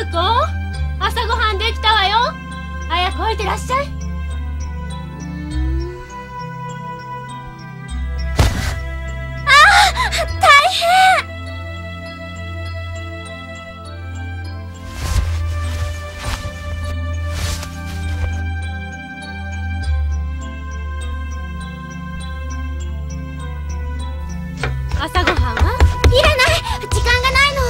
子、朝ごはんできたわよ。早く置いてらっしゃい。 大変。 朝ごはんは？ いらない、時間がないの。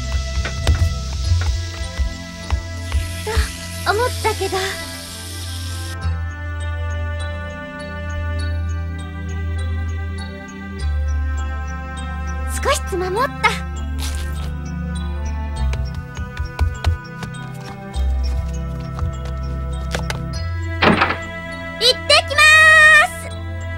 と思ったけど。少しつまもった。行ってきまーす。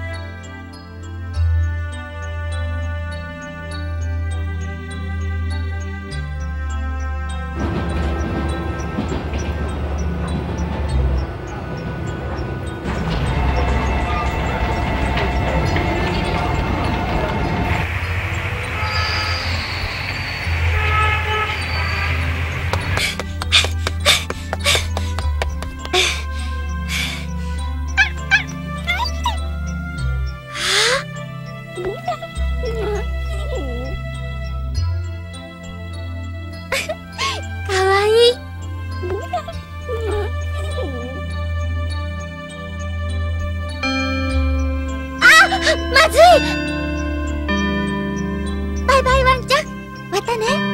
かわいい。まずい。バイバイワンちゃん、またね。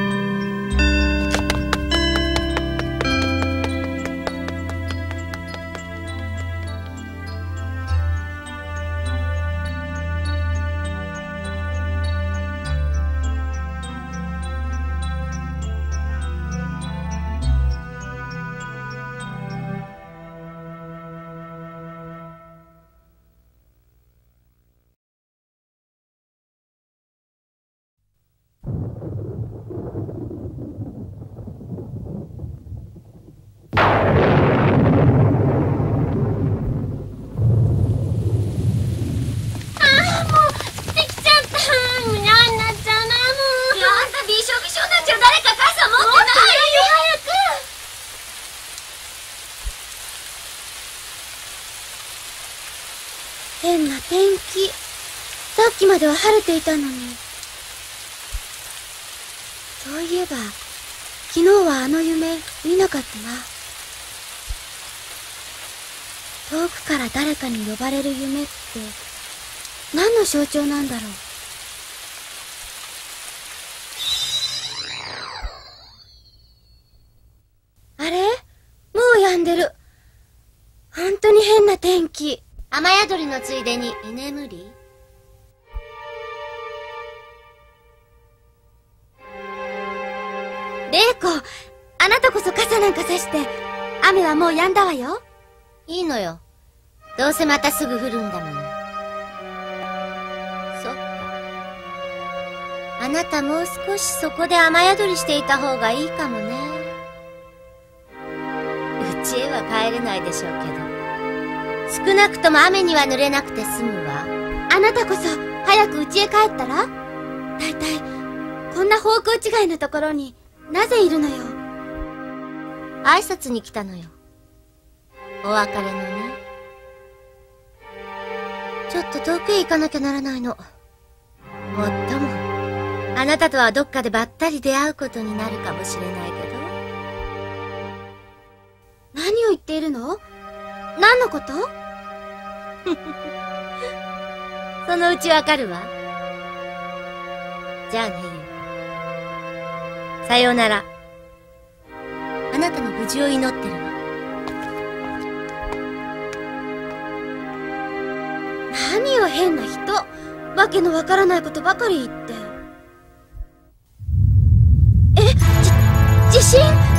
変な天気。さっきまでは晴れていたのに。そういえば、昨日はあの夢見なかったな。遠くから誰かに呼ばれる夢って何の象徴なんだろう。あれ？もう止んでる。本当に変な天気。雨宿りのついでに居眠り？玲子、あなたこそ傘なんかさして。雨はもう止んだわよ。いいのよ。どうせまたすぐ降るんだもの。そっか。あなたもう少しそこで雨宿りしていた方がいいかもね。家へは帰れないでしょうけど。少なくとも雨には濡れなくて済むわ。あなたこそ早く家へ帰ったら？だいたいこんな方向違いのところになぜいるのよ。挨拶に来たのよ。お別れのね。ちょっと遠くへ行かなきゃならないの。もっともあなたとはどっかでばったり出会うことになるかもしれないけど。何を言っているの？何のこと？そのうちわかるわ。じゃあね、ゆう。さようなら。あなたの無事を祈ってるわ。何よ変な人。わけのわからないことばかり言って。地震？